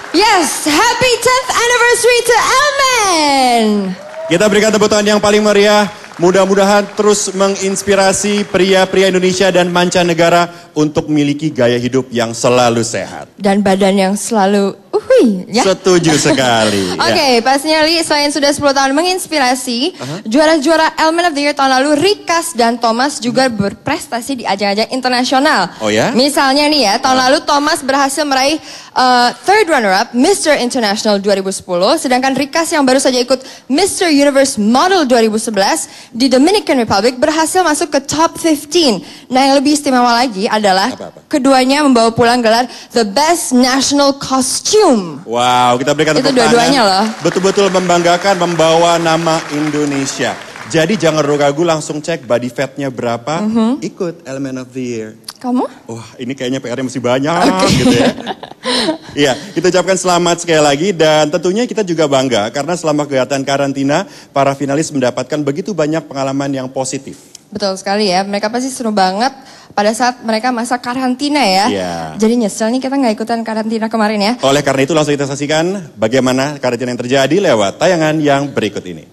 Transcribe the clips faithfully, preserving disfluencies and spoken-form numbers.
Yes, happy tenth anniversary to Elmen. Kita berikan tepuk tangan yang paling meriah. Mudah-mudahan terus menginspirasi pria-pria Indonesia dan mancanegara untuk memiliki gaya hidup yang selalu sehat. Dan badan yang selalu uhui, ya. Setuju sekali. Oke, okay, ya. Pastinya Li, selain sudah sepuluh tahun menginspirasi, uh-huh. juara-juara Elmen of the Year tahun lalu, Rikas dan Thomas juga berprestasi di ajang-ajang internasional. Oh ya? Misalnya nih ya, tahun uh. lalu Thomas berhasil meraih uh, third runner-up Mister International dua ribu sepuluh, sedangkan Rikas yang baru saja ikut Mister Universe Model dua ribu sebelas di Dominican Republic berhasil masuk ke top lima belas. Nah, yang lebih istimewa lagi adalah apa-apa? Keduanya membawa pulang gelar The Best National Costume. Wow, kita berikan tepuk tangan. Itu dua-duanya loh. Betul-betul membanggakan membawa nama Indonesia. Jadi jangan ragu-ragu, langsung cek body fatnya berapa, mm-hmm. ikut Elmen of the Year. Kamu? Wah, ini kayaknya P R-nya masih banyak okay. gitu ya. Iya, kita ucapkan selamat sekali lagi dan tentunya kita juga bangga karena selama kegiatan karantina para finalis mendapatkan begitu banyak pengalaman yang positif. Betul sekali ya, mereka pasti seru banget pada saat mereka masa karantina ya. Iya. Jadi nyesel nih kita nggak ikutan karantina kemarin ya. Oleh karena itu langsung kita saksikan bagaimana karantina yang terjadi lewat tayangan yang berikut ini.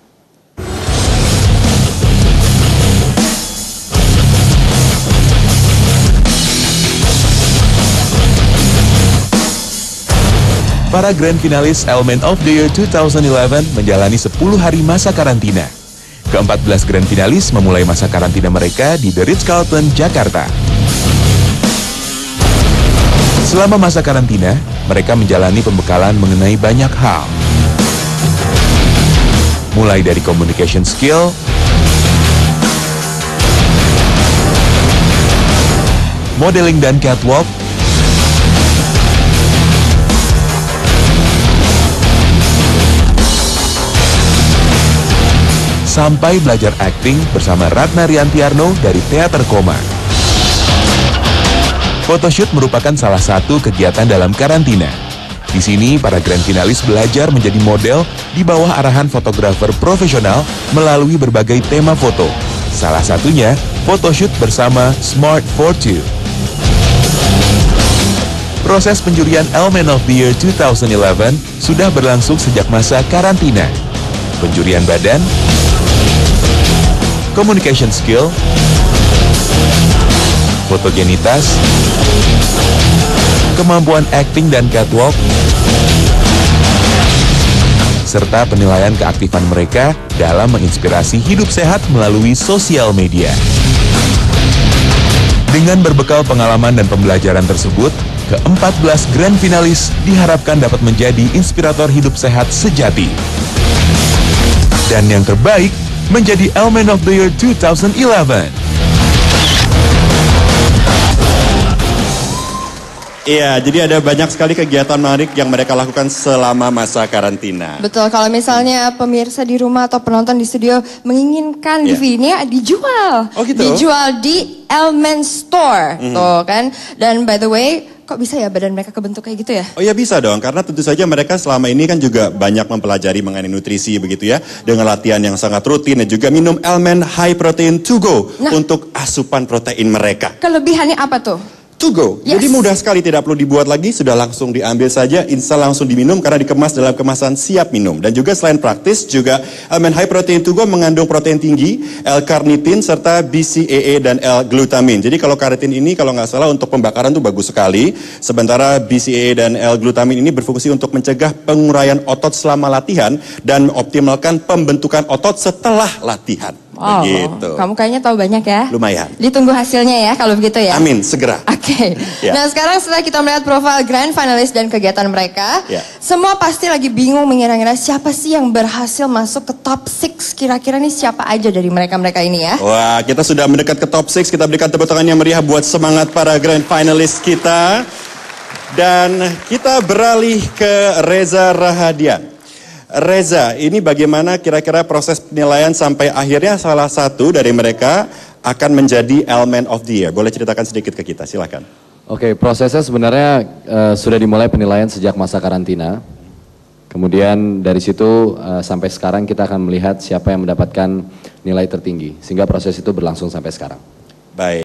Para grand finalis Elmen of the Year dua ribu sebelas menjalani sepuluh hari masa karantina. Keempat belas grand finalis memulai masa karantina mereka di The Ritz-Carlton, Jakarta. Selama masa karantina, mereka menjalani pembekalan mengenai banyak hal. Mulai dari communication skill, modeling dan catwalk, sampai belajar akting bersama Ratna Riantiarno dari Teater Koma. Photoshoot merupakan salah satu kegiatan dalam karantina. Di sini, para grand finalis belajar menjadi model di bawah arahan fotografer profesional melalui berbagai tema foto. Salah satunya, photoshoot bersama Smart Photo. Proses penjurian Elmen of the Year dua ribu sebelas sudah berlangsung sejak masa karantina. Penjurian badan, communication skill, fotogenitas, kemampuan acting dan catwalk, serta penilaian keaktifan mereka dalam menginspirasi hidup sehat melalui sosial media. Dengan berbekal pengalaman dan pembelajaran tersebut, keempat belas grand finalis diharapkan dapat menjadi inspirator hidup sehat sejati. Dan yang terbaik, menjadi Elmen of the Year dua ribu sebelas. Iya, jadi ada banyak sekali kegiatan menarik yang mereka lakukan selama masa karantina. Betul, kalau misalnya pemirsa di rumah atau penonton di studio menginginkan yeah. D V D-nya dijual. Oh gitu? Dijual di Elmen Store, mm-hmm. tuh kan. Dan by the way, kok bisa ya badan mereka kebentuk kayak gitu ya? Oh ya bisa dong, karena tentu saja mereka selama ini kan juga banyak mempelajari mengenai nutrisi begitu ya. Dengan latihan yang sangat rutin dan juga minum Elmen High Protein to go nah, untuk asupan protein mereka. Kelebihannya apa tuh? To go, yes. Jadi mudah sekali, tidak perlu dibuat lagi, sudah langsung diambil saja, install langsung diminum karena dikemas dalam kemasan siap minum. Dan juga selain praktis, juga Elmen High Protein to go mengandung protein tinggi, L-carnitin, serta B C A A dan L-glutamin. Jadi kalau karitin ini kalau nggak salah untuk pembakaran tuh bagus sekali, sementara B C A A dan L-glutamin ini berfungsi untuk mencegah penguraian otot selama latihan dan mengoptimalkan pembentukan otot setelah latihan. Oh, begitu. Kamu kayaknya tahu banyak ya? Lumayan. Ditunggu hasilnya ya kalau begitu ya? Amin, segera. Oke. Okay. Yeah. Nah sekarang setelah kita melihat profil grand finalis dan kegiatan mereka, yeah. semua pasti lagi bingung mengira-ngira siapa sih yang berhasil masuk ke top enam. Kira-kira nih siapa aja dari mereka-mereka ini ya? Wah, kita sudah mendekat ke top enam. Kita berikan tepuk tangan yang meriah buat semangat para grand finalis kita. Dan kita beralih ke Reza Rahadian. Reza, ini bagaimana kira-kira proses penilaian sampai akhirnya salah satu dari mereka akan menjadi Elmen of the Year? Boleh ceritakan sedikit ke kita, silakan. Oke, prosesnya sebenarnya uh, sudah dimulai penilaian sejak masa karantina. Kemudian dari situ uh, sampai sekarang kita akan melihat siapa yang mendapatkan nilai tertinggi. Sehingga proses itu berlangsung sampai sekarang. Baik.